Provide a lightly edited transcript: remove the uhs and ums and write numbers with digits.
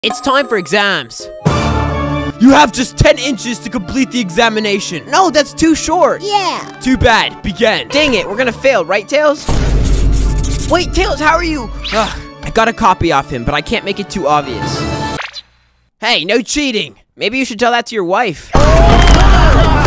It's time for exams. You have just 10 inches to complete the examination. No, that's too short. Yeah. Too bad. Begin. Dang it, we're gonna fail, right, Tails? Wait, Tails, how are you? I got a copy off him, but I can't make it too obvious. Hey, no cheating. Maybe you should tell that to your wife.